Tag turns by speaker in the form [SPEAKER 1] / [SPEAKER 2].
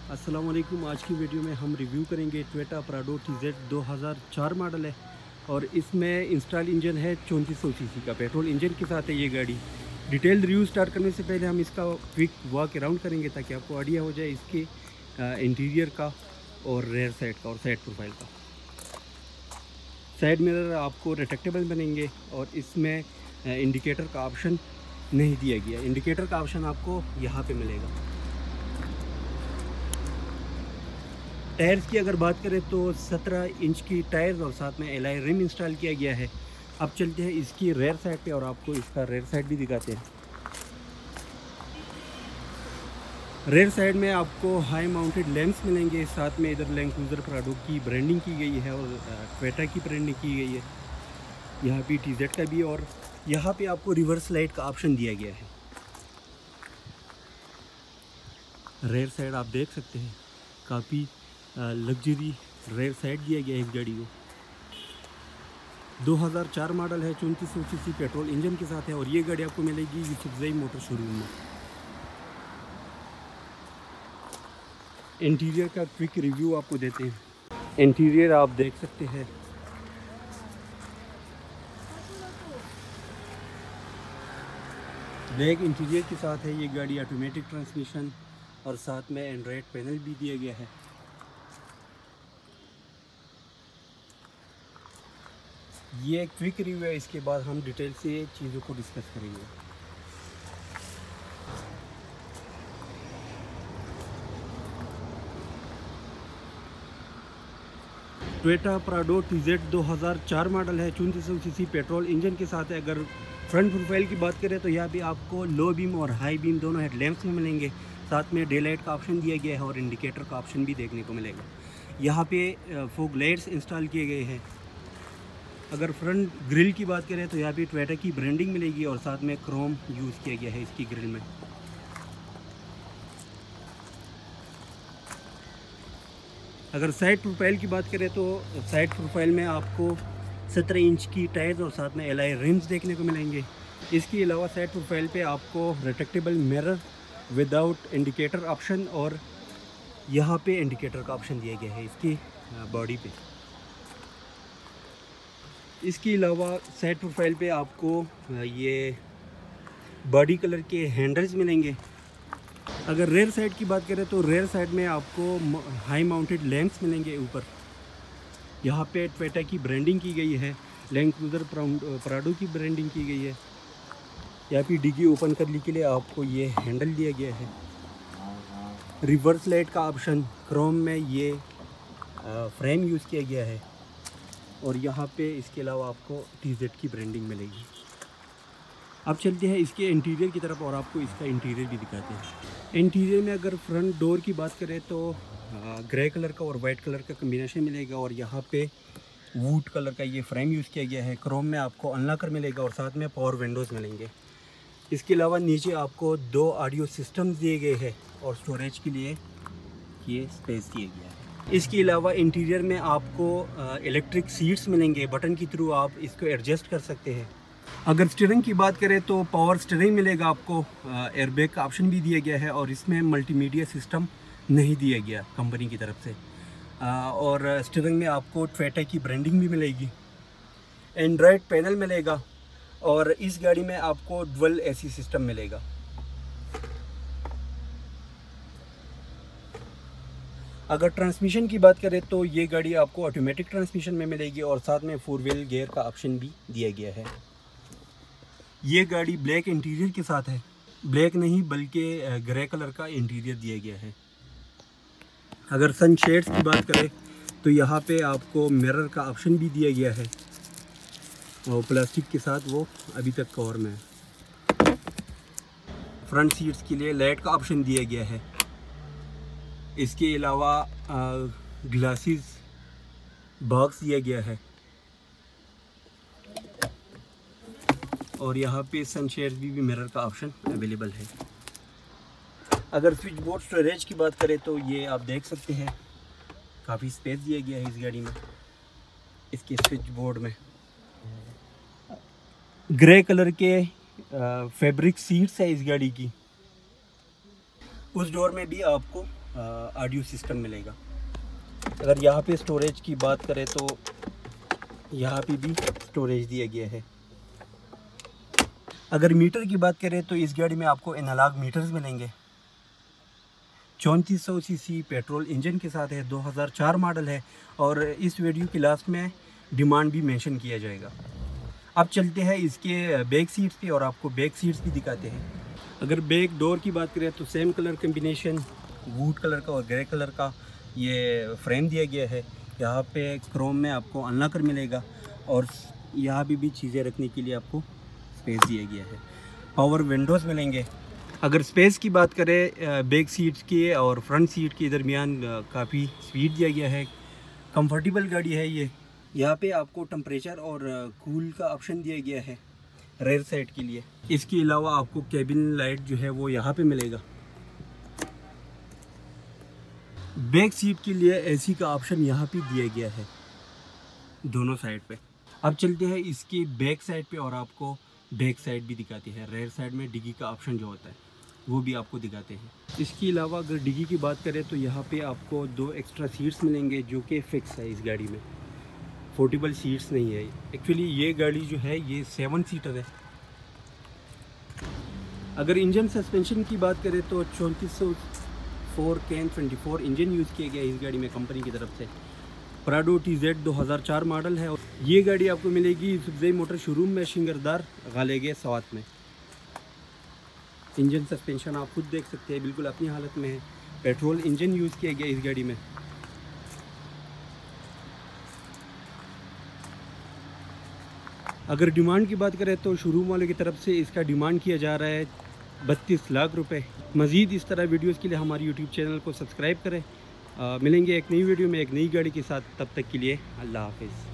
[SPEAKER 1] अस्सलाम वालेकुम। आज की वीडियो में हम रिव्यू करेंगे टोयोटा प्राडो TZ 2004 मॉडल है और इसमें इंस्टॉल इंजन है 3400 सीसी का पेट्रोल इंजन के साथ है ये गाड़ी। डिटेल रिव्यू स्टार्ट करने से पहले हम इसका क्विक वॉक अराउंड करेंगे ताकि आपको आइडिया हो जाए इसके इंटीरियर का और रेयर साइड का और साइड प्रोफाइल का। साइड मिरर आपको रिट्रैक्टेबल बनेंगे और इसमें इंडिकेटर का ऑप्शन नहीं दिया गया। इंडिकेटर का ऑप्शन आपको यहाँ पे मिलेगा। टायर्स की अगर बात करें तो 17 इंच की टायर्स और साथ में एलॉय रिम इंस्टॉल किया गया है। अब चलते हैं इसकी रेयर साइड पे और आपको इसका रेयर साइड भी दिखाते हैं। रेयर साइड में आपको हाई माउंटेड लैंप्स मिलेंगे, साथ में इधर लैंड क्रूज़र प्राडो की ब्रांडिंग की गई है और टोयोटा की ब्रांडिंग की गई है। यहाँ पे TZ का भी और यहाँ पे आपको रिवर्स लाइट का ऑप्शन दिया गया है। रेयर साइड आप देख सकते हैं, काफ़ी लग्जरी रेयर साइड दिया गया है इस गाड़ी को। 2004 मॉडल है, 3400 सीसी पेट्रोल इंजन के साथ है और ये गाड़ी आपको मिलेगी यूसुफजई मोटर शोरूम में। इंटीरियर का क्विक रिव्यू आपको देते हैं। इंटीरियर आप देख सकते हैं, ब्लैक इंटीरियर के साथ है ये गाड़ी। ऑटोमेटिक ट्रांसमिशन और साथ में एंड्रॉयड पैनल भी दिया गया है। ये क्विक रिव्यू है, इसके बाद हम डिटेल से चीज़ों को डिस्कस करेंगे। टोयोटा प्राडो TZ 2004 मॉडल है, 3400 सीसी पेट्रोल इंजन के साथ है। अगर फ्रंट प्रोफाइल की बात करें तो यहाँ पे आपको लो बीम और हाई बीम दोनों हेडलैम्प्स में मिलेंगे। साथ में डे लाइट का ऑप्शन दिया गया है और इंडिकेटर का ऑप्शन भी देखने को मिलेगा। यहाँ पे फॉग लाइट्स इंस्टॉल किए गए हैं। अगर फ्रंट ग्रिल की बात करें तो यहाँ पे टोयोटा की ब्रांडिंग मिलेगी और साथ में क्रोम यूज़ किया गया है इसकी ग्रिल में। अगर साइड प्रोफाइल की बात करें तो साइड प्रोफाइल में आपको 17 इंच की टायर्स और साथ में एलॉय रिम्स देखने को मिलेंगे। इसके अलावा साइड प्रोफाइल पे आपको retractable mirror without indicator option और यहाँ पे इंडिकेटर का ऑप्शन दिया गया है इसकी बॉडी पे। इसके अलावा साइड प्रोफाइल पे आपको ये बॉडी कलर के हैंडल्स मिलेंगे। अगर रेयर साइड की बात करें तो रेयर साइड में आपको हाई माउंटेड लैंप्स मिलेंगे ऊपर। यहाँ पे टोयोटा की ब्रांडिंग की गई है, लैंड क्रूज़र प्राडो की ब्रांडिंग की गई है। यहाँ पे डिग्गी ओपन करने के लिए आपको ये हैंडल दिया गया है। रिवर्स लाइट का ऑप्शन, क्रोम में ये फ्रेम यूज़ किया गया है और यहाँ पे इसके अलावा आपको TZ की ब्रांडिंग मिलेगी। अब चलते हैं इसके इंटीरियर की तरफ और आपको इसका इंटीरियर भी दिखाते हैं। इंटीरियर में अगर फ्रंट डोर की बात करें तो ग्रे कलर का और वाइट कलर का कम्बिनेशन मिलेगा और यहाँ पे वुड कलर का ये फ्रेम यूज़ किया गया है। क्रोम में आपको अनलॉकर मिलेगा और साथ में पावर विंडोज़ मिलेंगे। इसके अलावा नीचे आपको 2 ऑडियो सिस्टम्स दिए गए हैं और स्टोरेज के लिए ये स्पेस दिया गया है। इसके अलावा इंटीरियर में आपको इलेक्ट्रिक सीट्स मिलेंगे, बटन के थ्रू आप इसको एडजस्ट कर सकते हैं। अगर स्टीयरिंग की बात करें तो पावर स्टीयरिंग मिलेगा आपको, एयरबैग का ऑप्शन भी दिया गया है और इसमें मल्टीमीडिया सिस्टम नहीं दिया गया कंपनी की तरफ से। और स्टीयरिंग में आपको टोयोटा की ब्रांडिंग भी मिलेगी, एंड्रॉयड पैनल मिलेगा और इस गाड़ी में आपको डुअल AC सिस्टम मिलेगा। अगर ट्रांसमिशन की बात करें तो ये गाड़ी आपको ऑटोमेटिक ट्रांसमिशन में मिलेगी और साथ में 4 व्हील गियर का ऑप्शन भी दिया गया है। ये गाड़ी ब्लैक इंटीरियर के साथ है, ब्लैक नहीं बल्कि ग्रे कलर का इंटीरियर दिया गया है। अगर सन शेड्स की बात करें तो यहाँ पे आपको मिरर का ऑप्शन भी दिया गया है और प्लास्टिक के साथ वो अभी तक कवर में है। फ्रंट सीट्स के लिए लाइट का ऑप्शन दिया गया है। इसके अलावा ग्लासेस बॉक्स दिया गया है और यहाँ पे सनशेड भी मिरर का ऑप्शन अवेलेबल है। अगर स्विच बोर्ड स्टोरेज की बात करें तो ये आप देख सकते हैं, काफ़ी स्पेस दिया गया है इस गाड़ी में। इसके स्विच बोर्ड में ग्रे कलर के फैब्रिक सीट्स है इस गाड़ी की। उस डोर में भी आपको ऑडियो सिस्टम मिलेगा। अगर यहाँ पे स्टोरेज की बात करें तो यहाँ पे भी स्टोरेज दिया गया है। अगर मीटर की बात करें तो इस गाड़ी में आपको एनालॉग मीटर्स मिलेंगे। 3400 सीसी पेट्रोल इंजन के साथ है, 2004 मॉडल है और इस वीडियो के लास्ट में डिमांड भी मेंशन किया जाएगा। अब चलते हैं इसके बैक सीट्स पे और आपको बैक सीट्स भी दिखाते हैं। अगर बैक डोर की बात करें तो same colour combination, wood colour का और ग्रे कलर का ये फ्रेम दिया गया है। यहाँ पे क्रोम में आपको अनलॉकर मिलेगा और यहाँ भी चीज़ें रखने के लिए आपको स्पेस दिया गया है। पावर विंडोज़ मिलेंगे। अगर स्पेस की बात करें बैक सीट्स के और फ्रंट सीट के दरमियान काफ़ी स्पेस दिया गया है। कंफर्टेबल गाड़ी है ये। यहाँ पे आपको टेम्परेचर और कूल का ऑप्शन दिया गया है रेयर साइड के लिए। इसके अलावा आपको कैबिन लाइट जो है वो यहाँ पे मिलेगा। बैक सीट के लिए एसी का ऑप्शन यहाँ पे दिया गया है दोनों साइड पे। अब चलते हैं इसके बैक साइड पे और आपको बैक साइड भी दिखाते हैं। रेयर साइड में डिग्गी का ऑप्शन जो होता है वो भी आपको दिखाते हैं। इसके अलावा अगर डिग्गी की बात करें तो यहाँ पे आपको 2 एक्स्ट्रा सीट्स मिलेंगे जो कि फिक्स है। इस गाड़ी में फोल्डेबल सीट्स नहीं है। एक्चुअली ये गाड़ी जो है ये 7 सीटर है। अगर इंजन सस्पेंशन की बात करें तो 3404 कैन 24 इंजन यूज़ किया गया इस गाड़ी में कंपनी की तरफ से। प्राडो TZ 2004 मॉडल है और ये गाड़ी आपको मिलेगी सुजुकी मोटर शोरूम में शिंगरदार गालेगे साथ में। इंजन सस्पेंशन आप खुद देख सकते हैं, बिल्कुल अपनी हालत में है। पेट्रोल इंजन यूज़ किया गया इस गाड़ी में। अगर डिमांड की बात करें तो शोरूम वालों की तरफ से इसका डिमांड किया जा रहा है 32 लाख रुपए। मज़ीद इस तरह वीडियोस के लिए हमारे यूट्यूब चैनल को सब्सक्राइब करें। मिलेंगे एक नई वीडियो में एक नई गाड़ी के साथ। तब तक के लिए अल्लाह हाफिज़।